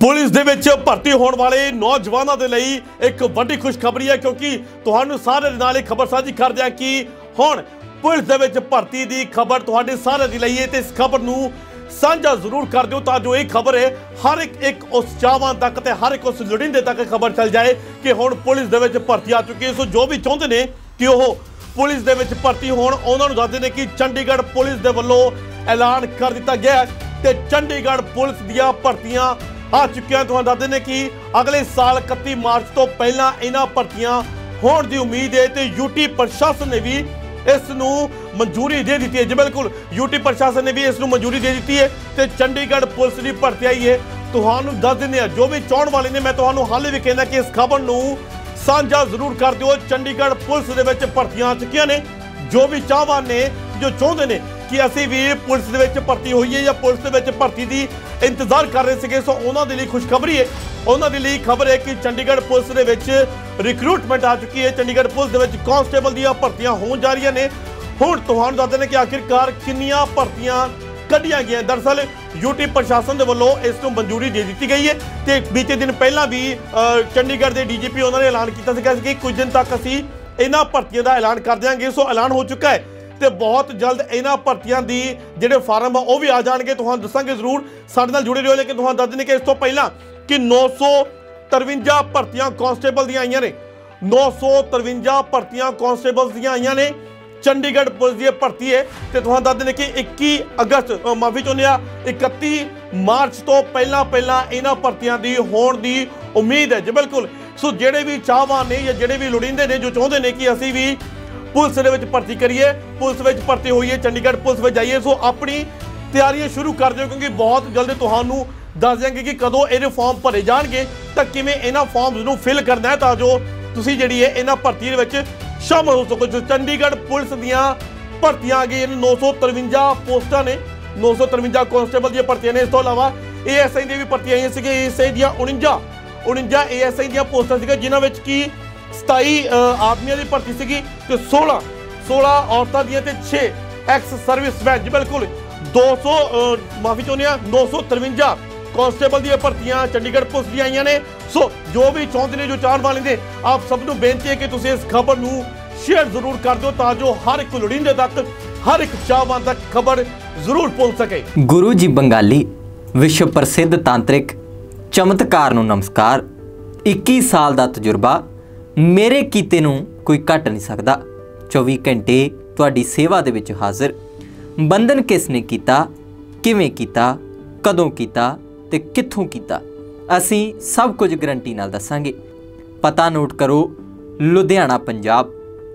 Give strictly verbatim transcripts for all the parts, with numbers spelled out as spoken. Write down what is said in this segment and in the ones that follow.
Police दे विच भर्ती होने वाले नौजवानों के लिए एक बड़ी खुशखबरी है, क्योंकि तुहानू सारे दे नाल खबर साझी कर दिया कि हुण पुलिस दे विच भर्ती की खबर तुहाडे सारे दे लई है। ते इस खबर नू साझा जरूर कर दिओ तां ये खबर है हर एक एक उस चाहवान तक ते हर एक उस लोड़ींदे तक खबर चल जाए कि हुण पुलिस दे विच भर्ती आ चुकी है। सो जो भी चाहुंदे ने कि वह पुलिस दे विच भर्ती होण, उन्हां नू दसदे ने कि चंडीगढ़ पुलिस दे वल्लों ऐलान कर दिता गया है ते चंडीगढ़ पुलिस दियां भर्तियां आ चुकियां। तुहानू दसदे ने कि अगले साल इकत्ती मार्च तो पहला इन्हां भर्तियां होण दी उम्मीद है ते यूटी प्रशासन ने भी इस नू मंजूरी दे दी है। जी बिल्कुल, यूटी प्रशासन ने भी इस नू मंजूरी दे दी है ते चंडीगढ़ पुलिस की भर्ती आई है। तुहानू दस दिंदे जो भी चाहण वाले ने, मैं तुहानू हाले भी कहना कि इस खबर नू साझा जरूर कर दिओ। चंडीगढ़ पुलिस दे विच भर्तियां आ चुकियां ने। जो भी चाहवान ने जो चाहुंदे ने कि असीं भी पुलिस दे विच भर्ती होईए या पुलिस दे विच भर्ती दी इंतजार कर रहे थे, सो उन्हां दे लई खुशखबरी है। उन्हां दे लई खबर है कि चंडीगढ़ पुलिस दे विच रिक्रूटमेंट आ चुकी है। चंडीगढ़ पुलिस दे विच कांस्टेबल दी भर्तियां होण जा रही ने। हुण तुहानू दसदे ने कि आखिरकार किन्नियां भर्तियां कढ़ियां गईयां। दरअसल यूटी प्रशासन दे वल्लों इस नूं मंजूरी दे दी गई है ते बीते दिन पहलां भी चंडीगढ़ के डी जी पी उन्होंने ऐलान किया सीगा कि कुछ दिन तक असीं इन्हां भर्तियां दा ऐलान कर देंगे। सो ऐलान हो चुका है ते बहुत जल्द इन्हां भर्तियां दी जिहड़े फार्म आ वो भी आ जाणगे, तुहानू दसांगे जरूर। साडे नाल जुड़े रहिओ। लेकिन तुहानू दस दिंदे कि इस तो पहलां कि नौ सौ तरवंजा भर्तियां कांस्टेबल दियां आईयां ने। नौ सौ तरवंजा भर्तियां कांस्टेबल दियां आईयां ने। चंडीगढ़ पुलिस की भर्ती है तो तुहानू दस दिंदे कि इक्की अगस्त माफी चाहुंदे आ इकत्ती मार्च तो पहला पहला इन्हां भर्तियां दी होण दी उम्मीद है। जी बिल्कुल, सो जिहड़े भी चाहवान ने या जिहड़े भी लोड़ींदे ने जो चाहुंदे ने कि असीं भी पुलिस दे विच भर्ती करिए, पुलिस विच भर्ती होईए, चंडीगढ़ पुलिस विच जाइए, सो अपनी तैयारियां शुरू कर दिओ, क्योंकि बहुत जल्द तुहानू दस देंगे कि कदों ये फॉर्म भरे जाणगे तां किवें इन्हां फॉर्म्स नू फिल करना है तां जो तुसीं जिहड़ी है इन्हां भर्ती दे विच शामिल हो सको। चंडीगढ़ पुलिस दियां भर्तियां आ गई। नौ सौ तरवंजा पोस्टां ने, नौ सौ तरवंजा कांस्टेबल दी भर्तियां ने। इस तो इलावा ए एस आई दी भी भर्तियां आईयां सीगीआं। ए एस आई दियां उनंजा उनंजा ए एस आई दियां पोस्टां सीगीआं, जिन्हां विच कि सताई आदमियों की भर्ती सीगी ते सोलह सोलह औरतां दियां ते छे एक्स सर्विस मैन। जी बिल्कुल, दो सौ माफी चाहुंदे आ नौ सौ तरवंजा कांस्टेबल दी भर्तियां चंडीगढ़ पुलिस दी आईयां ने। सो जो भी चाहते ने जो चाहण वाले ने, आप सब नूं बेनती है कि तुसीं इस खबर नूं शेयर जरूर कर दो तां जो हर एक लोड़ींदे तक हर एक चाहवान तक खबर जरूर पहुंच सके। गुरु जी बंगाली विश्व प्रसिद्ध तांत्रिक चमत्कार नूं नमस्कार। इक्की साल दा तजुर्बा मेरे कीते नूं कोई घट नहीं सकदा। चौबी घंटे तुहाडी सेवा दे विच हाजिर। बंधन किसने कीता, किवें कीता, कदों कीता ते कित्थों कीता, असीं सब कुछ गरंटी नाल दसांगे। पता नोट करो, लुधियाना पंजाब।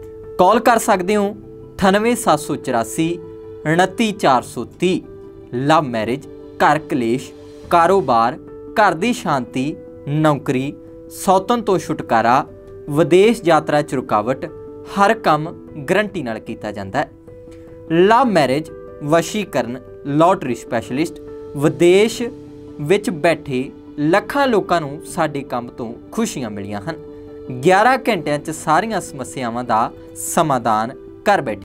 कॉल कर सकते हो अठानवे सत्त सौ चौरासी उनती चार सौ तीह। लव मैरिज, घर कलेश, कारोबार, घर की शांति, नौकरी, सौतन तो छुटकारा, विदेश यात्रा च रुकावट, हर काम गरंटी नाल कीता जांदा है। लव मैरिज, वशीकरण, लॉटरी स्पैशलिस्ट, विदेश विच बैठे ਲੱਖਾਂ ਲੋਕਾਂ ਨੂੰ ਸਾਡੇ ਕੰਮ ਤੋਂ ਖੁਸ਼ੀਆਂ ਮਿਲੀਆਂ ਹਨ। ग्यारह घंटिਆਂ 'ਚ ਸਾਰੀਆਂ ਸਮੱਸਿਆਵਾਂ ਦਾ ਸਮਾਧਾਨ ਘਰ ਬੈਠੇ